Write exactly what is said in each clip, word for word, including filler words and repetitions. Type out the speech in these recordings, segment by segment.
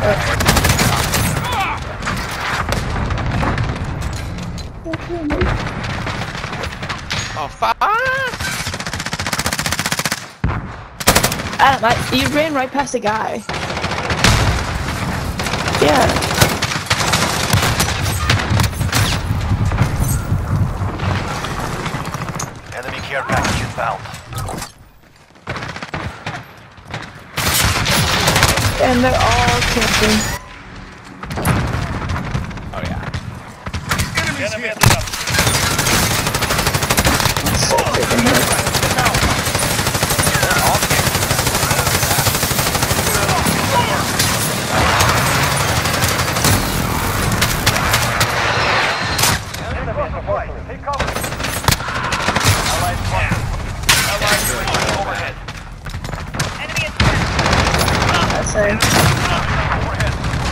Oh fuck! Ah, my, you ran right past the guy. Yeah. Enemy care package inbound. And they're all camping. Oh yeah. Enemies here. So freaking hurt. They're all Take cover. Allied fire. Allied fire overhead. Enemy in front. That's it. Overhead.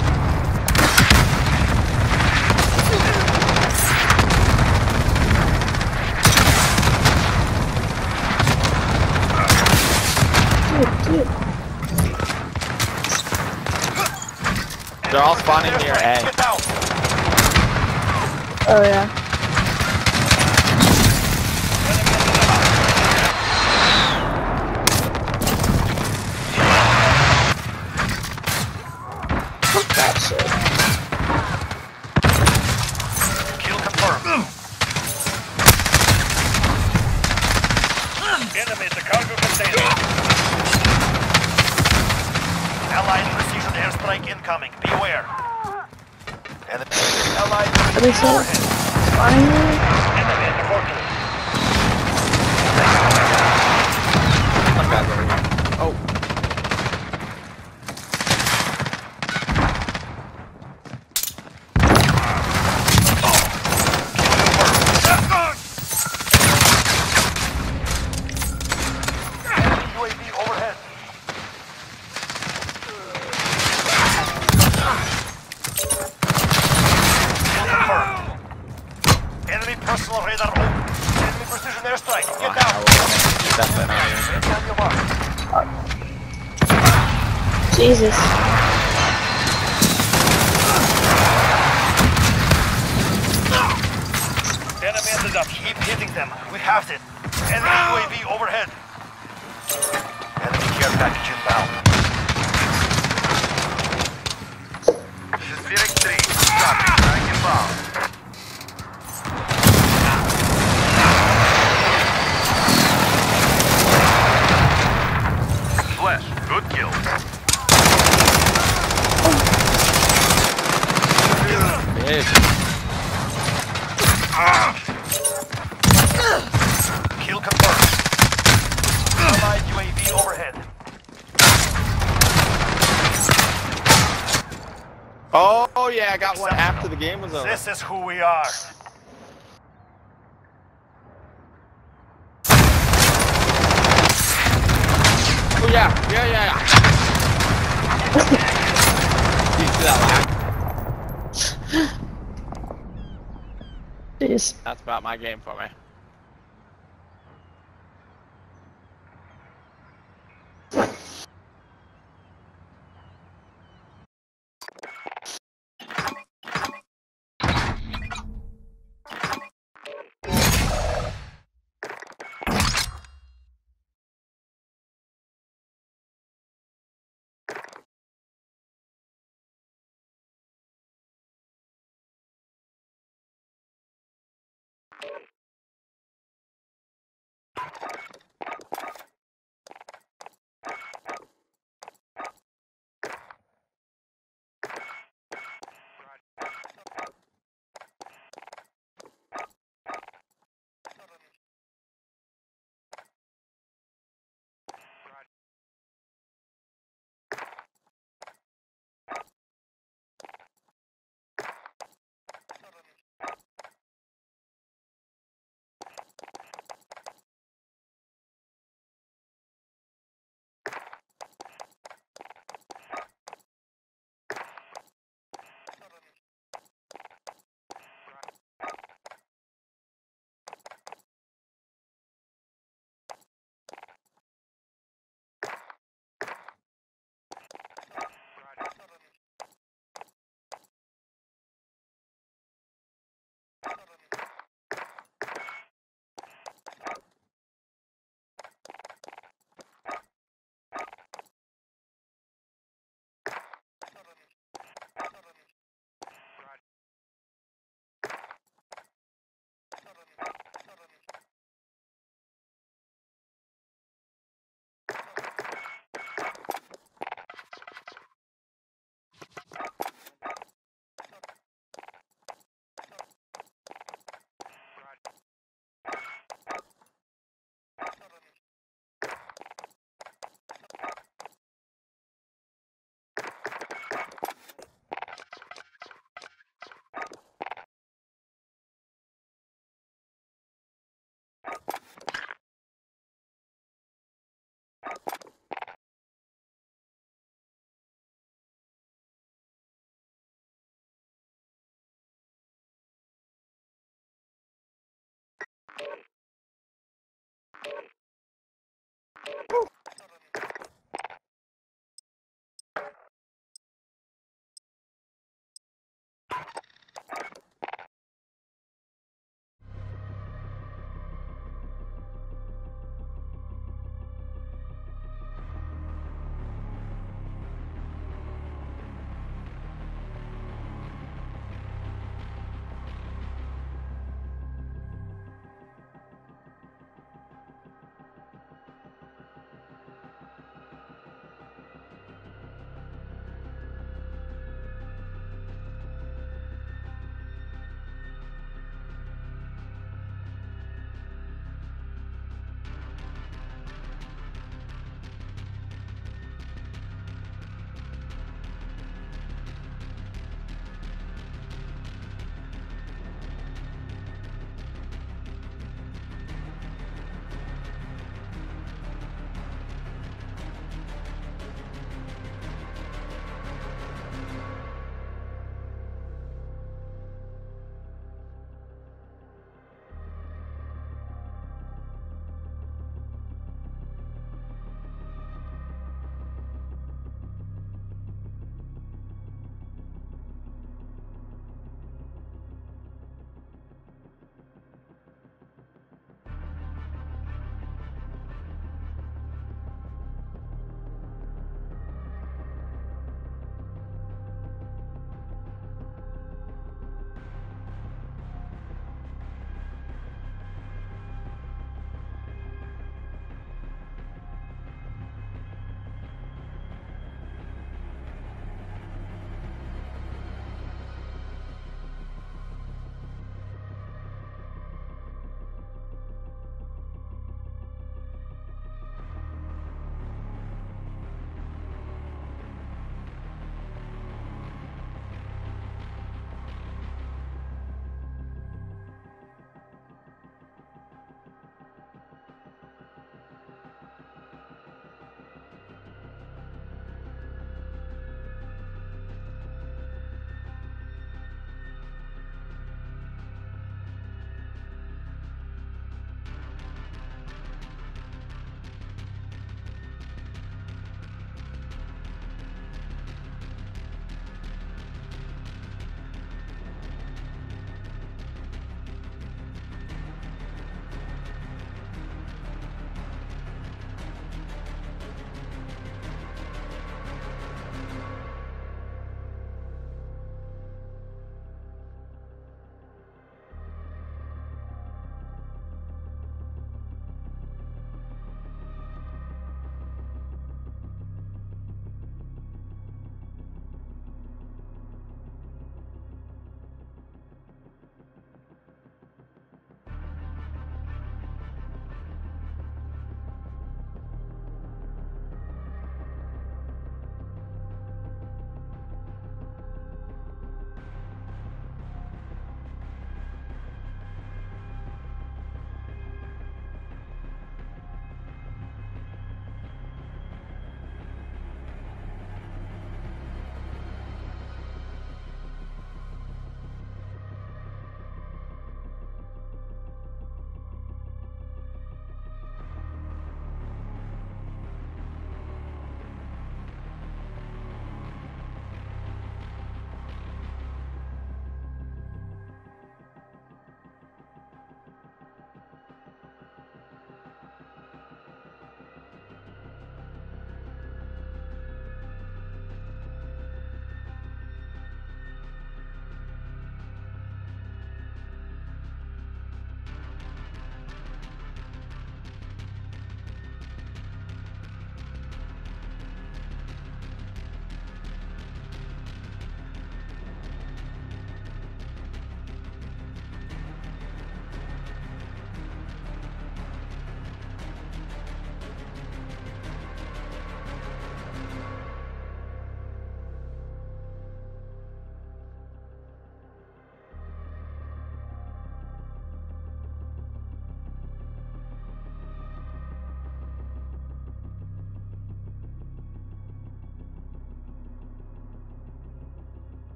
Dude, dude. They're all spawning near A. Get down. Oh yeah. Fuck that shit. Kill confirmed. Enemy at the cargo container. Allied precision airstrike incoming. Beware. Enemy. Allied Are they so fine? enemy at the forklift. Some guys over here. Oh. Enemy U A V overhead. Confirmed. Enemy personal radar open. Enemy precision airstrike. Get down. Definitely not here. Get down your mark. Jesus. Enemy at the dump. Keep hitting them. We have it. Enemy U A V overhead. Enemy care package inbound. Phoenix three. Copy. Track inbound. Flesh. Good kill. Bitch. Kill confirmed. Allied U A V overhead. Oh yeah, I got one after the game was over. This is who we are. Oh yeah, yeah, yeah, yeah. You see that laugh? Jeez. That's about my game for me.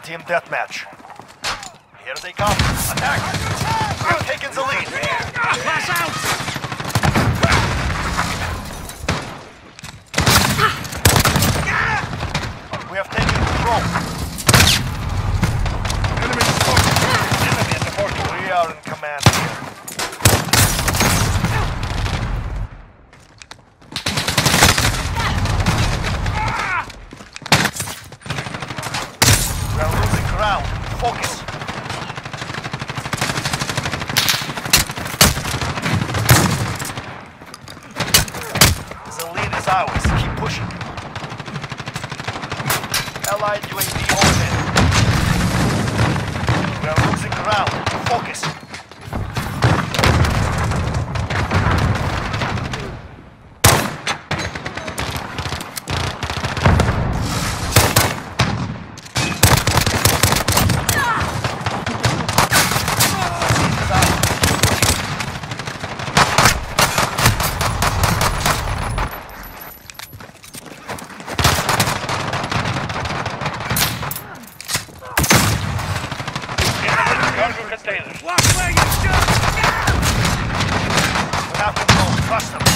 Team deathmatch. Here they come. Attack! We've taken the lead. Pass out! We have taken control. Enemy spotted. Enemy at the portal. We are in command here. We are losing ground. Focus. The lead is ours. Keep pushing. Allied U A V overhead. We are losing ground. Focus. Watch where you shoot! We have control. Trust them.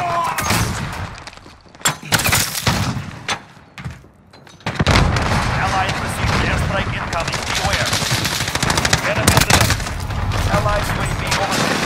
Allied received airstrike incoming. Beware. Enemy in the depth. Allied U A V overhead.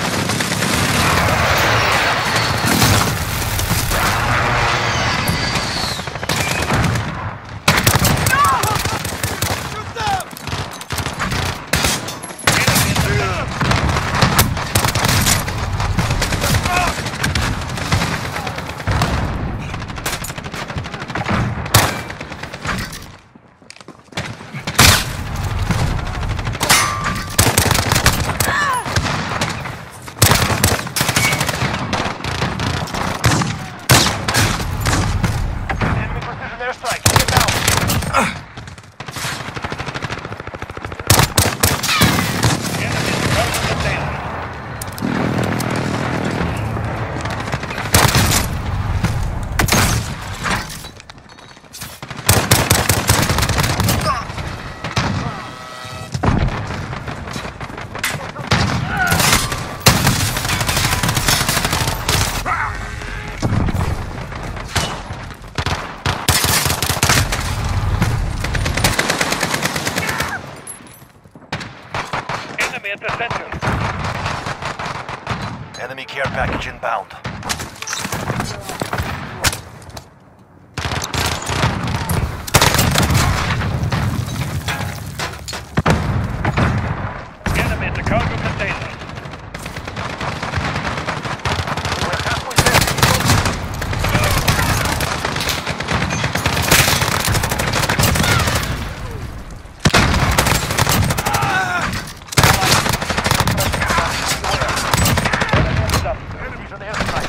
At the center. Enemy care package inbound. Enemy at the cargo container. We're halfway there. Enemies on the airstrike.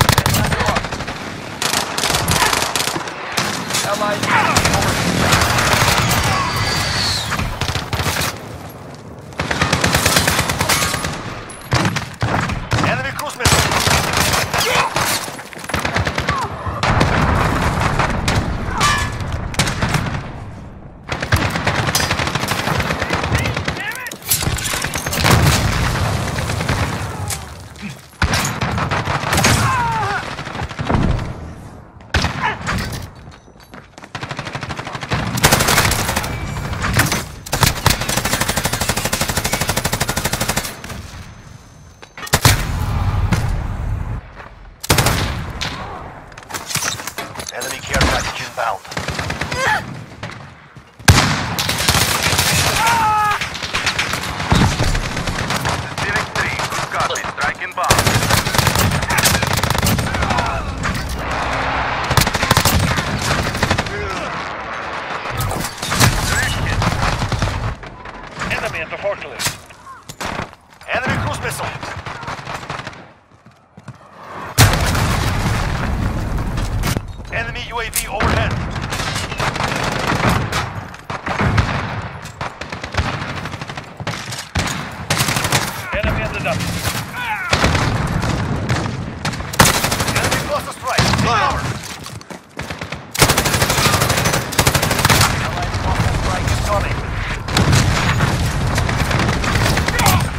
Allied enemy cruise missile. Enemy care package inbound. Direct three, copy, strike inbound. Enemy at the forklift. Enemy cruise missile. Enemy U A V overhead. Enemy at the dump. Enemy cluster strike. Take cover. Allied cluster strike incoming.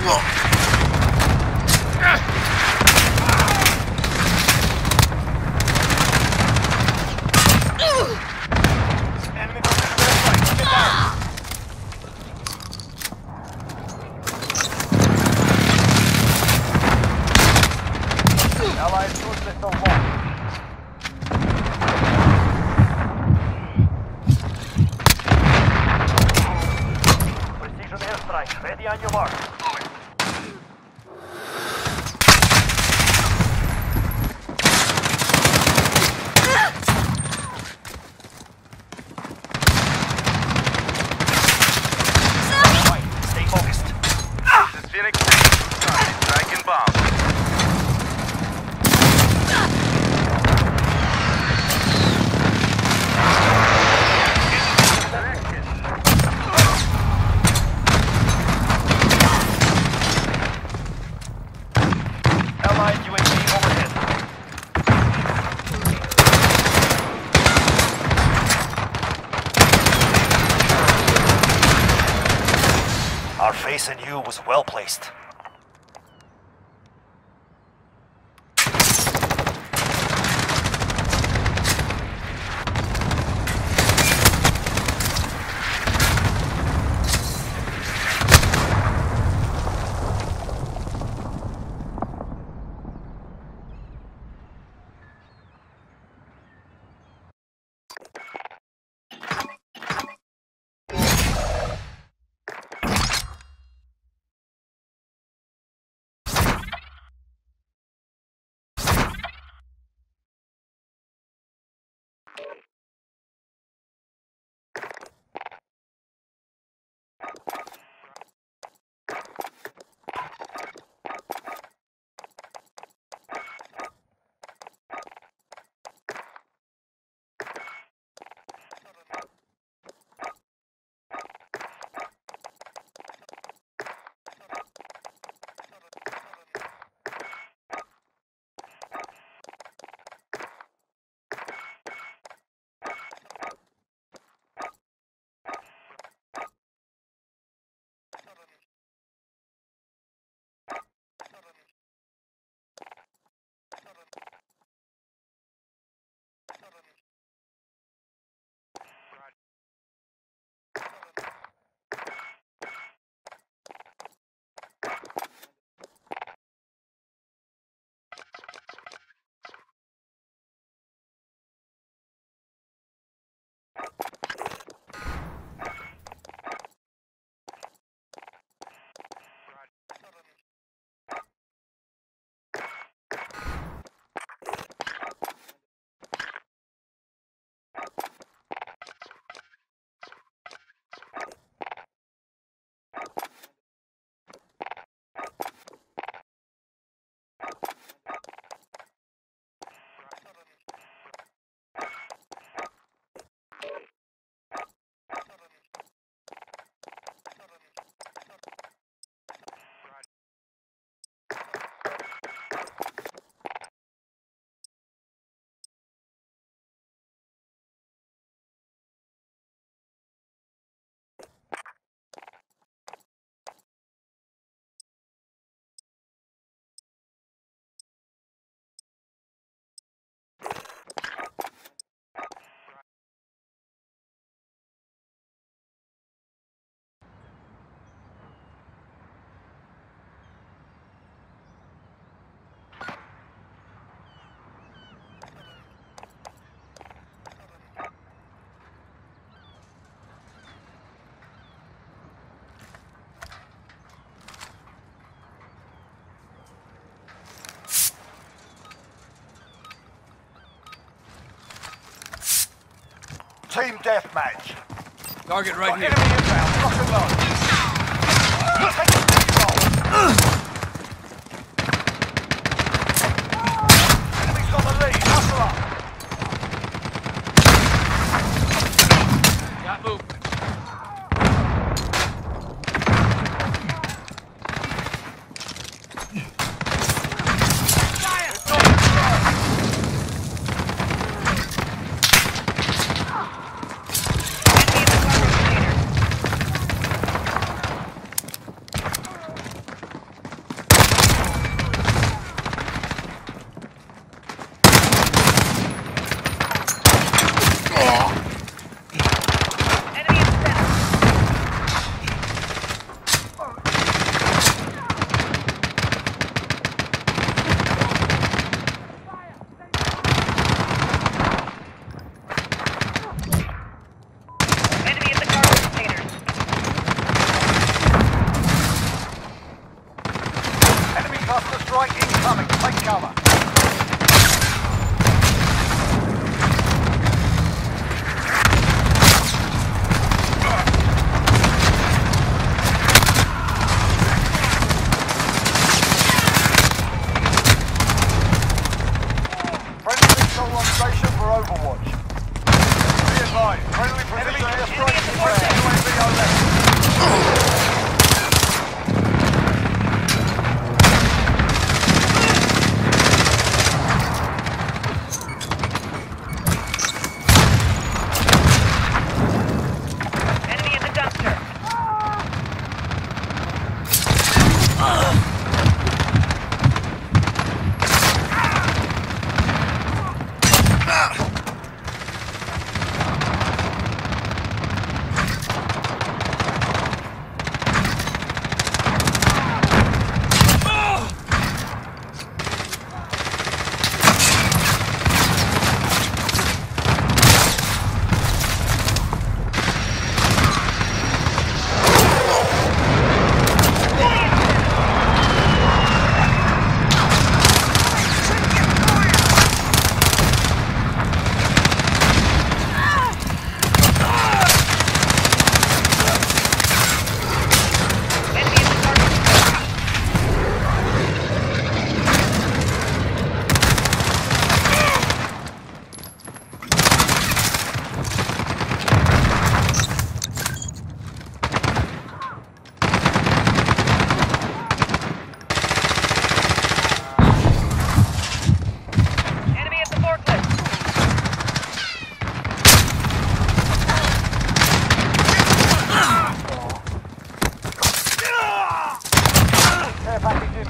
Enemy position airstrike. Get down. Allied cruise missile launched. Precision airstrike. Ready on your mark. Stay focused. This is Phoenix six. Target striking bomb. Allied U A V overhead. Our face in you was well placed. Team deathmatch. Target right Got here. enemy inbound. Lock and load. Take the control. Enemy's got the lead. Hustle up. Got movement.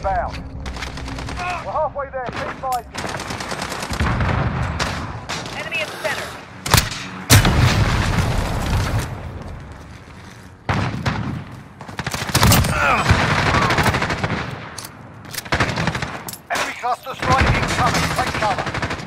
inbound. We're halfway there. Keep fighting. Enemy in the center. Enemy cluster strike incoming. Take cover.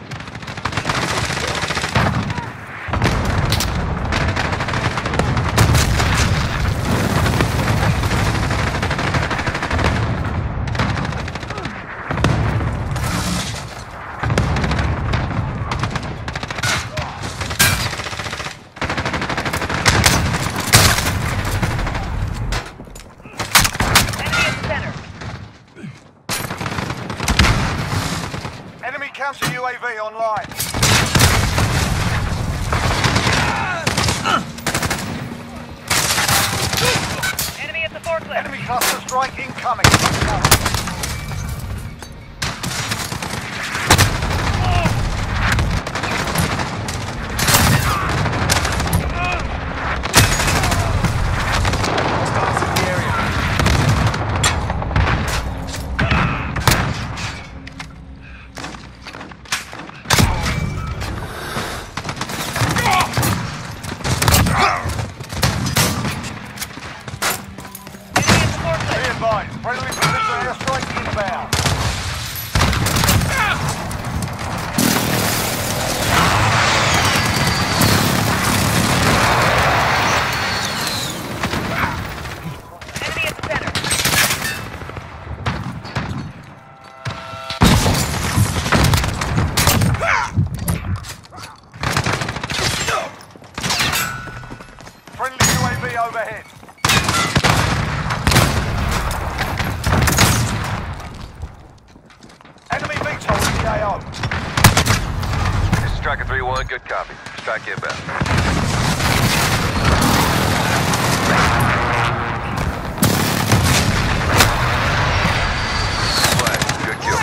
Counter U A V online. Enemy at the forklift. Enemy cluster strike incoming. Friendly precision airstrike inbound. Enemy at the center. Friendly U A V overhead. Enemy beach hole in the A O. This is Striker three one, good copy. Strike inbound. Flash, good kill.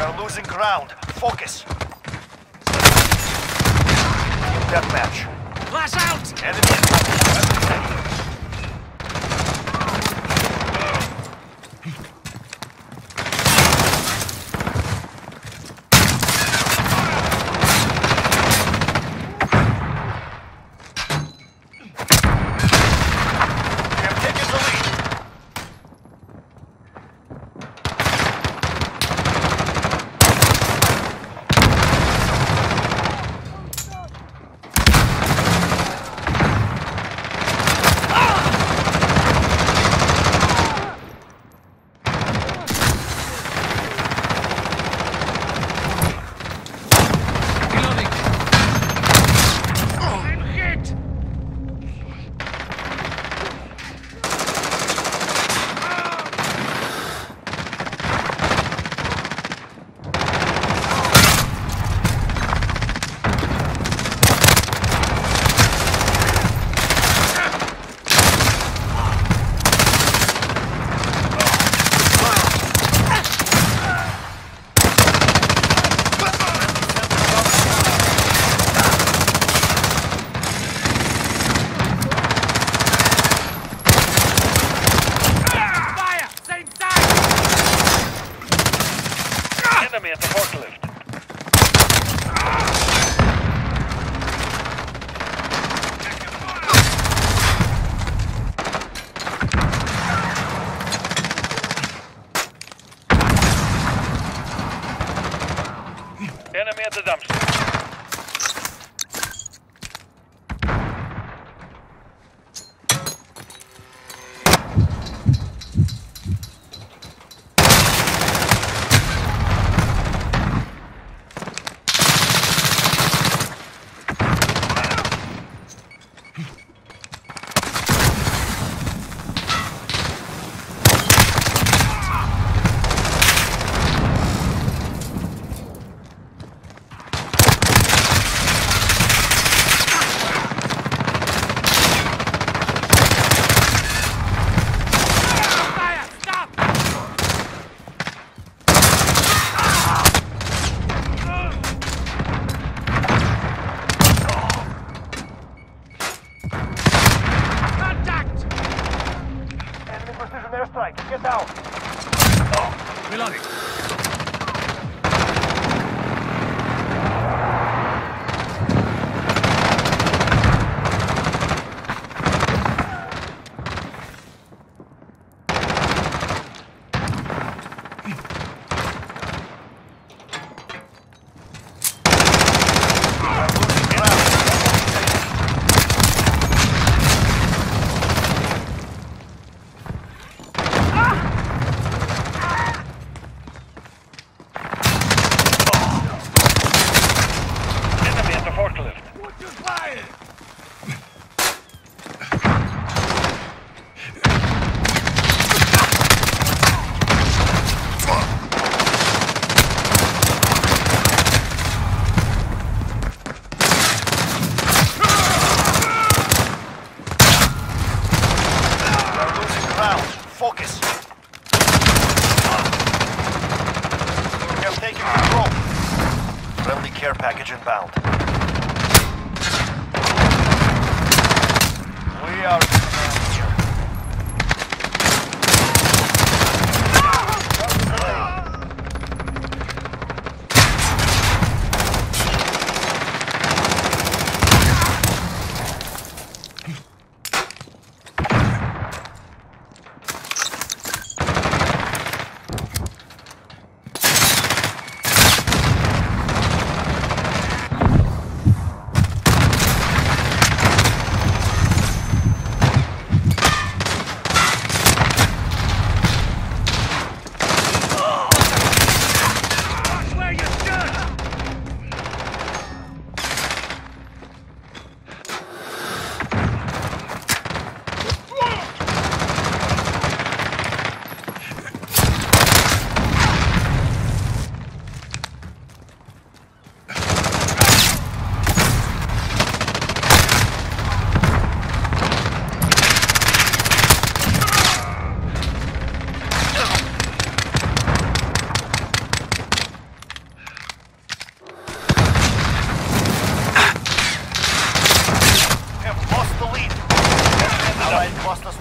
are losing ground. Focus. Deathmatch. Flash out! Enemy attack. We have taken the lead. Enemy at the forklift. Enemy at the dumpster. Get down. Reloading. Focus. We have taken control. Friendly care package inbound. We are here.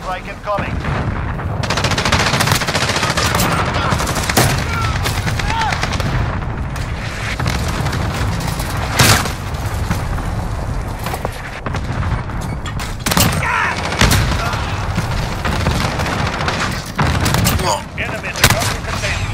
strike incoming. Enemy at the counter containment.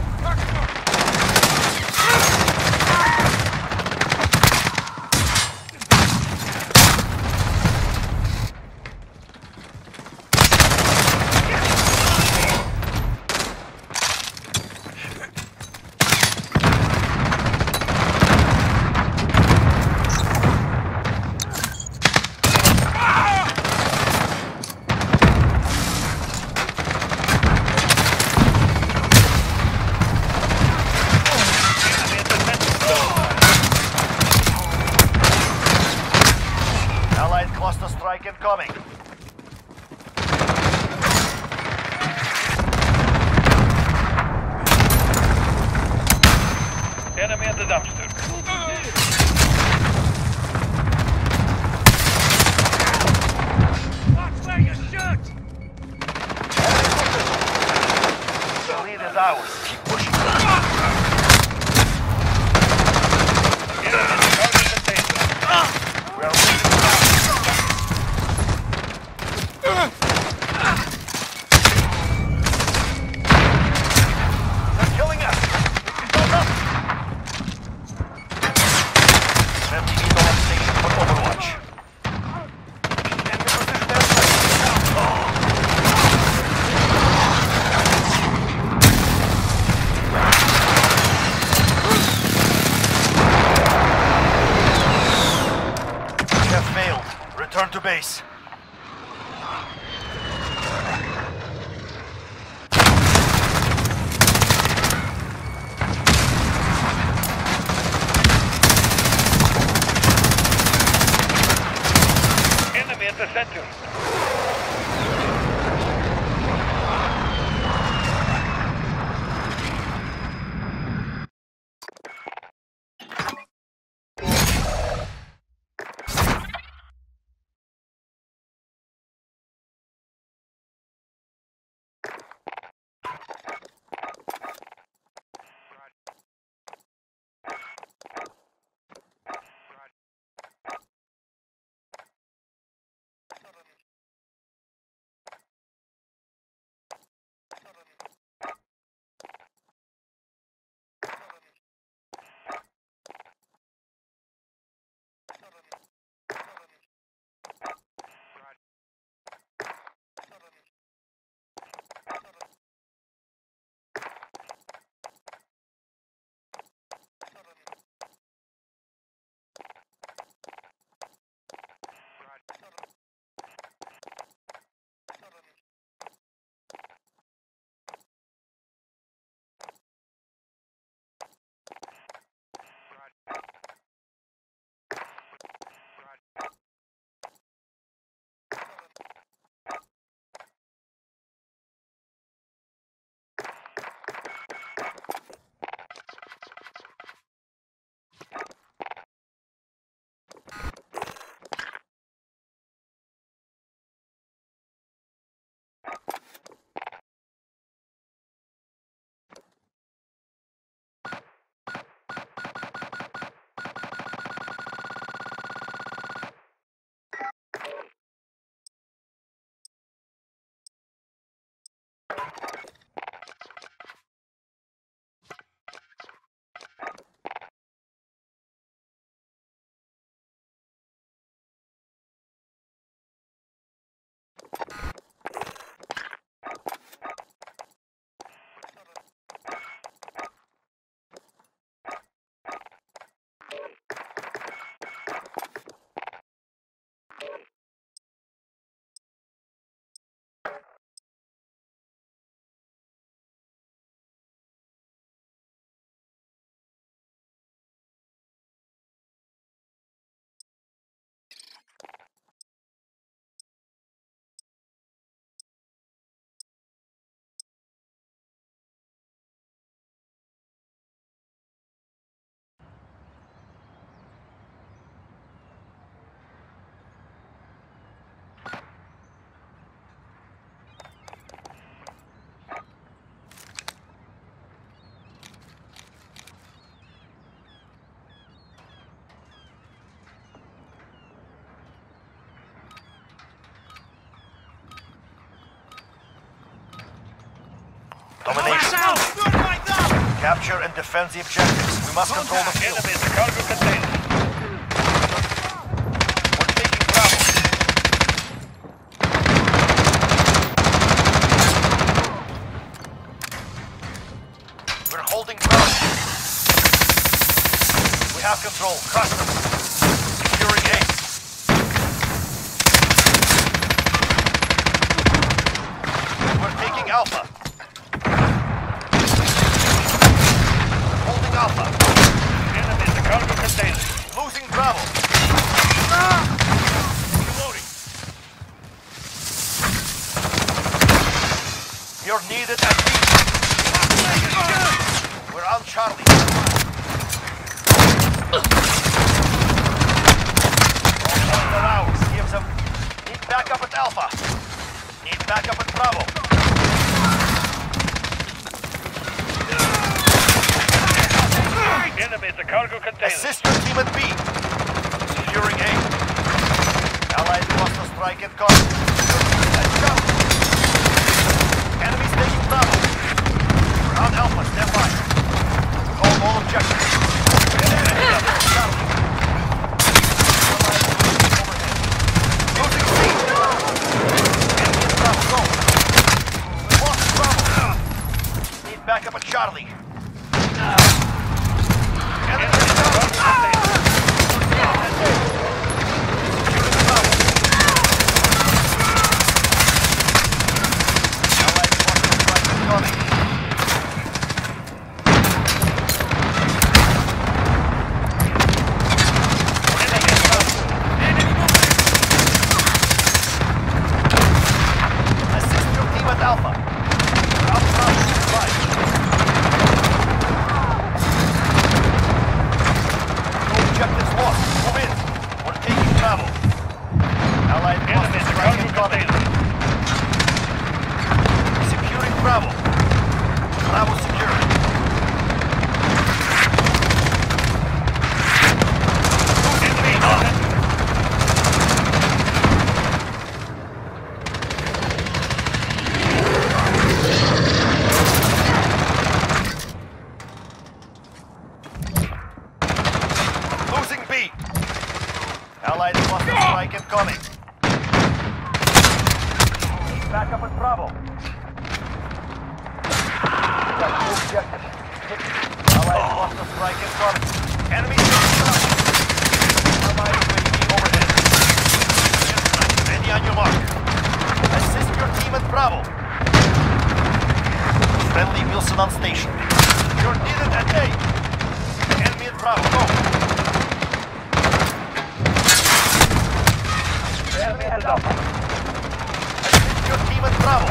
Allied cluster strike incoming. Enemy at the dumpster. Watch where you shoot! The lead is ours. Keep pushing. Enemy at the counter containment. We are losing ground. They're killing us. It's not up. Left Eagle on station for Overwatch. Enemy precision airstrike. We have failed. Return to base. Enemy at the center. Domination. Capture and defend the objectives. We must control the field. Enemy at the cargo container. We're taking Bravo. We're holding Bravo. We have control. Custom. Securing A. We're taking Alpha. Holding Alpha. Enemy at the cargo container. Losing Bravo. Reloading. You're needed at B. We're on Charlie. All points are ours. Give them. Need backup at Alpha. Need backup at Bravo. Enemy at the cargo container. Assist your team at B. Securing A. Allied cluster strike at Car. Let's go. Enemies taking Bravo. We're on Alpha. Stand by. Hold all objectives. Enemy up. Charlie. Allied overhead. Losing C. Enemy at Bravo. Go. We lost Bravo. Need backup at Charlie. Enemy at Bravo. Allied cluster strike incoming. Back up at Bravo. Got two objectives. Allied cluster strike incoming. Enemy Bravo. Allied U A V overhead. Ready on your mark. Assist your team at Bravo. Friendly Wilson on station. You're needed at A. Enemy at Bravo. Go. Enemy at Alpha. Assist your team at Bravo.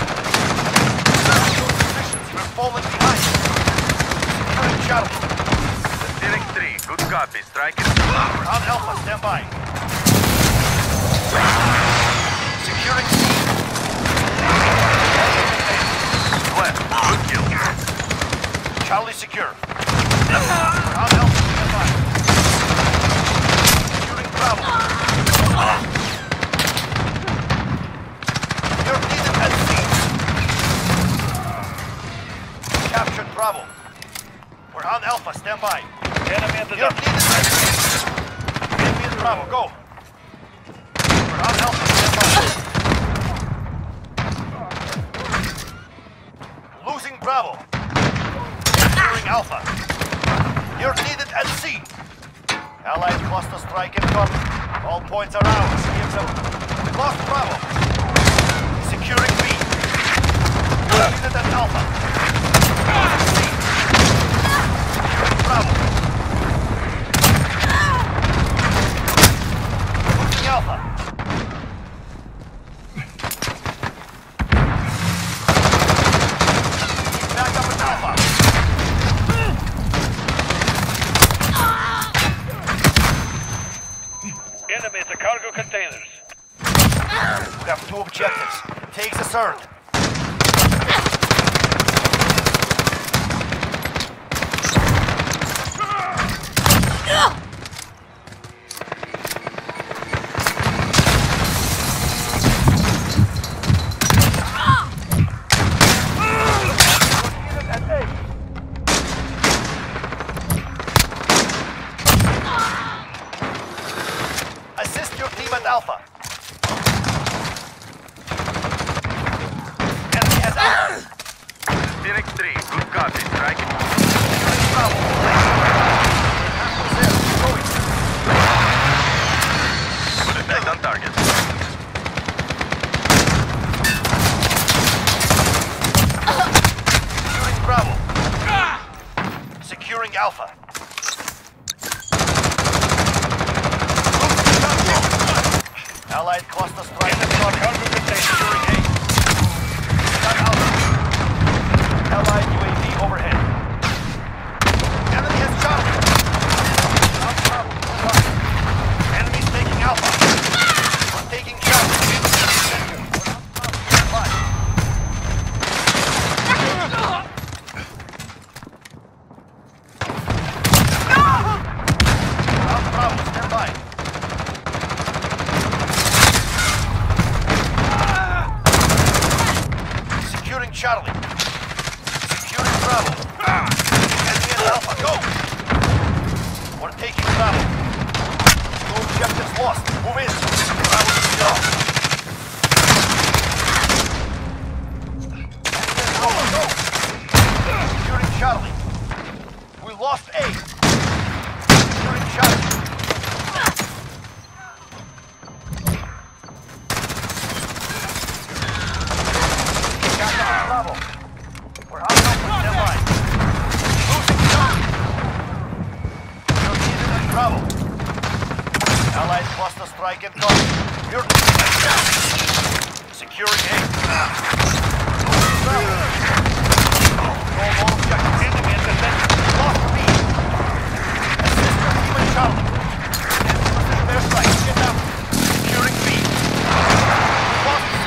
Positions, we're falling behind. Securing Charlie. Direct three, good copy. Strike it. We're on Alpha, stand by. Securing C. Left, good kill. Charlie secure. We're on Alpha, stand by. Securing Bravo. You're needed at C. Captured Bravo. We're on Alpha, stand by. Enemy at the You're dump. needed at C. Enemy at Bravo, go. We're on Alpha, stand by. Losing Bravo. Securing Alpha. You're needed at C. Allied cluster strike incoming. All points are ours. Give them. We lost Bravo. Securing B. You're needed at Alpha. C. Securing Bravo. Losing Alpha. Back up at Alpha. Enemy at the cargo containers. We have two objectives. Take the third. Alpha. Enemy at Alpha. Phoenix three, good copy. Strike it. Bravo. Good attack on target. Securing Bravo. Securing Alpha. Allied cluster strike. Enemy cargo container. Securing A. Got Alpha. Allied U A V overhead. Enemy has Charlie. Enemy's taking Alpha. We're taking Charlie. Alpha Bravo, stand by. Securing Charlie. Securing Bravo. Enemy at Alpha, go! We're taking Bravo. No objectives lost. Move in. Bravo secure. Go, go! Securing Charlie. We lost A. Securing Charlie. Bravo. We're out of stand by. Losing Charlie. You're needed at Bravo. Allied cluster strike incoming. You're needed at Charlie. Securing A. Losing Bravo. Control all objectives. Enemy at the center. Lost B. Assist your team at Charlie. Precision airstrike. Get down. Securing B. Lost C.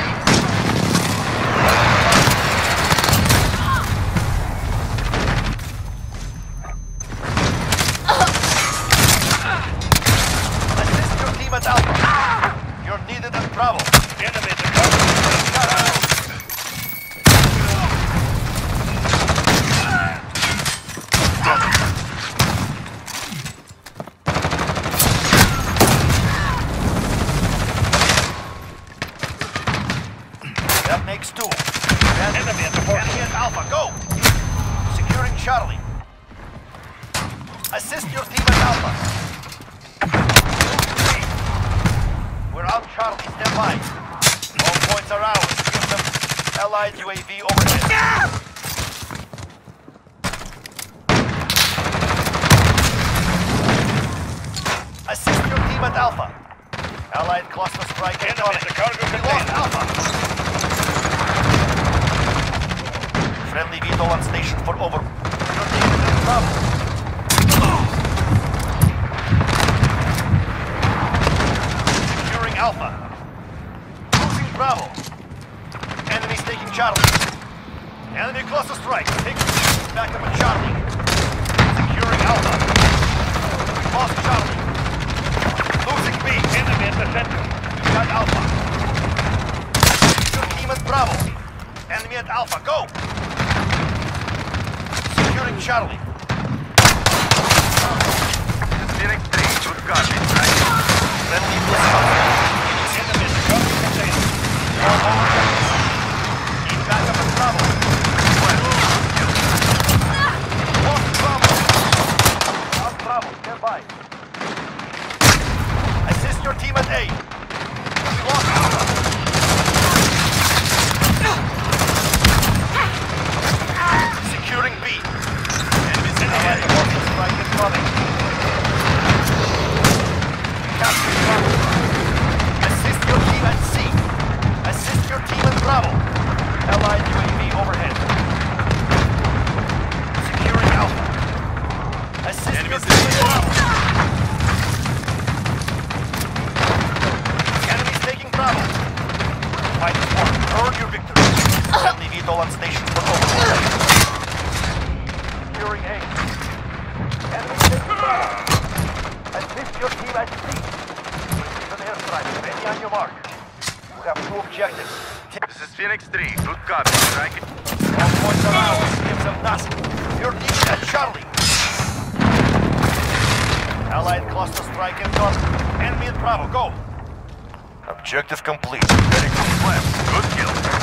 Assist your team at Alpha. You're needed at Bravo. Enemy at the cargo container. That makes two. Enemy at the port. Enemy at Alpha, go! Securing Charlie. Assist your team at Alpha. We're out Charlie, stand by. All points are ours. Give them Allied U A V overhead. Assist your team at Alpha. Allied cluster strike Enemy incoming. at the cargo We lost container. Alpha. Friendly V TOL on station for over. You're taking the Bravo. Securing Alpha. Losing Bravo. Enemy's taking Charlie. Enemy cluster strike. Take back up at Charlie. Securing Alpha. We lost Charlie. Losing B. Enemy at the center. We got Alpha. Your team at Bravo. Enemy at Alpha, go! Securing Charlie. Phoenix three, good copy. Strike it. Friendly blast. Enemy at the cargo container. All objectives. Keep back up at Bravo. Lost Bravo. Lost Bravo, stand by. Assist your team at A. We lost Alpha. Securing B. Enemies in the way. Strike incoming. Capture Bravo. Assist your team at C. Assist your team at Bravo. Allied U A V overhead. Securing Alpha. Assist your team at Bravo. Enemies taking Bravo. Fight is won. Earn your victory. Friendly V TOL on station for overhead. Securing A. Enemy taking Bravo. Assist your team at C. It's an airstrike. Ready on your mark. We have two objectives. This is Phoenix three, good copy. Strike it. All points are ours. Give them nothing. You're needed at Charlie. Allied cluster strike incoming. Enemy at Bravo, go. Objective complete. Ready for flip. Good kill.